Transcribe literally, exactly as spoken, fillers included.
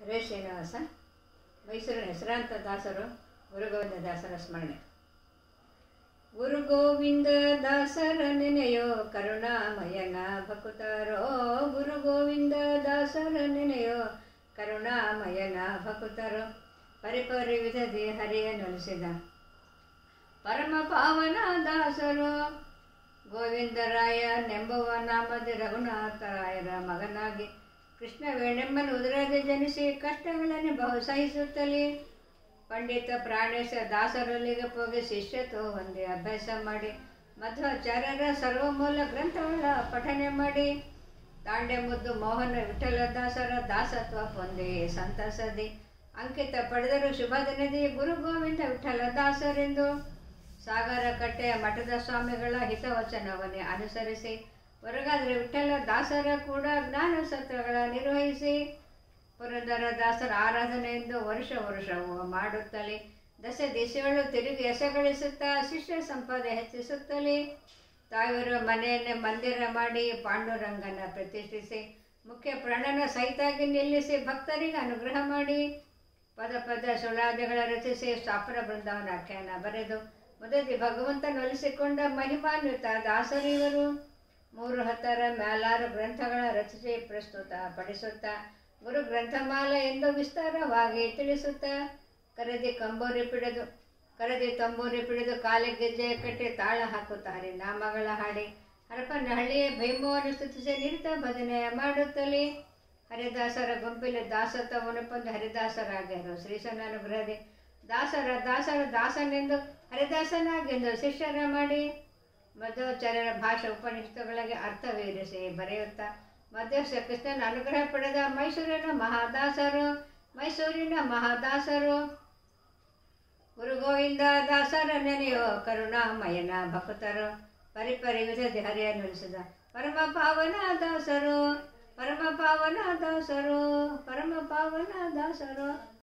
ರೇ ಶ್ರೀನಿವಾಸ ಮೈಸೂರಿನ ಹೆಸರಾಂತ ದಾಸರು ಗುರುಗೋವಿಂದ ದಾಸರ ಸ್ಮರಣೆ. ಗುರುಗೋವಿಂದ ದಾಸರ ನೆನೆಯೋ ಕರುಣಾಮಯನ ಭಕುತರೋ, ಗುರುಗೋವಿಂದ ದಾಸರ ನೆನೆಯೋ ಕರುಣಾಮಯನ ಭಕುತರೋ, ಪರಿಪರಿ ವಿಧದಿ ಹರಿಯ ನೊಲಿಸಿದ ಪರಮ ಪಾವನ ದಾಸರು. ಗೋವಿಂದರಾಯ ನೆಂಬುವ ನಾಮದಿ ರಘುನಾಥರಾಯರ ಮಗನಾಗಿ ಕೃಷ್ಣವೇಣೆಂಬನು ಉದರದೆ ಜನಿಸಿ ಕಷ್ಟಗಳನ್ನು ಬಹು ಸಹಿಸುತ್ತಲೇ ಪಂಡಿತ ಪ್ರಾಣೇಶ ದಾಸರೊಲ್ಲಿಗೆ ಹೋಗಿ ಶಿಷ್ಯತ್ವ ಹೊಂದಿ ಅಭ್ಯಾಸ ಮಾಡಿ ಮಧ್ವಾಚಾರ್ಯರ ಸರ್ವಮೂಲ ಗ್ರಂಥಗಳ ಪಠನೆ ಮಾಡಿ ತಾಂಡೆ ಮುದ್ದು ಮೋಹನ ವಿಠಲ ದಾಸರ ದಾಸತ್ವ ಹೊಂದಿ ಸಂತಸದಿ ಅಂಕಿತ ಪಡೆದರು ಶುಭ ದಿನದಿ ಗುರು ಗೋವಿಂದ ವಿಠಲ ದಾಸರೆಂದು. ಸಾಗರ ಕಟ್ಟೆಯ ಮಠದ ಸ್ವಾಮಿಗಳ ಹಿತವಚನವನ್ನೇ ಅನುಸರಿಸಿ ಹೊರಗಾದರೆ ವಿಠಲ ದಾಸರ ಕೂಡ ಜ್ಞಾನ ಸತ್ರಗಳ ನಿರ್ವಹಿಸಿ ಪುರಂದರ ದಾಸರ ಆರಾಧನೆಯಿಂದ ವರ್ಷ ವರ್ಷವೂ ಮಾಡುತ್ತಲೇ ದಶ ದಿಶೆಗಳು ತಿರುಗಿ ಎಸೆಗಳಿಸುತ್ತಾ ಶಿಷ್ಯ ಸಂಪದೆ ಹೆಚ್ಚಿಸುತ್ತಲೇ ತಾವಿರುವ ಮನೆಯನ್ನೇ ಮಂದಿರ ಮಾಡಿ ಪಾಂಡುರಂಗನ ಪ್ರತಿಷ್ಠಿಸಿ ಮುಖ್ಯ ಪ್ರಾಣನ ಸಹಿತಾಗಿ ನಿಲ್ಲಿಸಿ ಭಕ್ತರಿಗೆ ಅನುಗ್ರಹ ಮಾಡಿ ಪದ ಪದ ಸುಳಾದಿಗಳ ರಚಿಸಿ ಶಾಪರ ಬೃಂದಾವನ ಆಖ್ಯಾನ ಬರೆದು ಮೊದಲಿ ಭಗವಂತನೊಲಿಸಿಕೊಂಡ ಮಹಿಮಾನ್ವಿತ ದಾಸರಿವರು. ಮೂರು ಹತ್ತರ ಮೇಲಾರು ಗ್ರಂಥಗಳ ರಚಿಸಿ ಪ್ರಸ್ತುತ ಪಡಿಸುತ್ತಾ ಗುರು ಗ್ರಂಥಮಾಲ ಎಂದು ವಿಸ್ತಾರವಾಗಿ ತಿಳಿಸುತ್ತಾ ಕರದಿ ಕಂಬೂರಿ ಪಿಡಿದು ಕರದಿ ತಂಬೂರಿ ಪಿಡಿದು ಕಾಲಿಗೆ ಗೆಜ್ಜೆ ಕಟ್ಟಿ ತಾಳ ಹಾಕುತ್ತಾರೆ ನಾಮಗಳ ಹಾಡಿ ಹರಪನಹಳ್ಳಿಯ ಭೈಮವನ್ನು ಸ್ತುತಿಸಿ ನಿಂತ ಭಜನೆ ಮಾಡುತ್ತಲೇ ಹರಿದಾಸರ ಗುಂಪಿನ ದಾಸತ್ವವನ್ನು ಪಂದು ಹರಿದಾಸರಾಗ್ಯರು. ಶ್ರೀಶನ ಅನುಗ್ರಹದಿ ದಾಸರ ದಾಸರ ದಾಸನೆಂದು ಹರಿದಾಸನಾಗೆಂದು ಶಿಷ್ಯರ ಮಾಡಿ ಮಧ್ವಾಚಾರ್ಯರ ಭಾಷೆ ಉಪನಿಷತ್ತುಗಳಿಗೆ ಅರ್ಥವೇರಿಸಿ ಬರೆಯುತ್ತಾ ಮಧ್ವಶ್ರೀ ಕೃಷ್ಣನ ಅನುಗ್ರಹ ಪಡೆದ ಮೈಸೂರಿನ ಮಹಾದಾಸರು ಮೈಸೂರಿನ ಮಹಾದಾಸರು. ಗುರುಗೋವಿಂದ ದಾಸರ ನೆನೆಯೋ ಕರುಣಾಮಯನ ಭಕ್ತರು, ಪರಿಪರಿ ವಿಧದಿ ಹರಿಯ ನುಡಿಸಿದ ಪರಮ ಪಾವನ ದಾಸರು, ಪರಮ ಪಾವನ ದಾಸರು, ಪರಮ ಪಾವನ ದಾಸರು.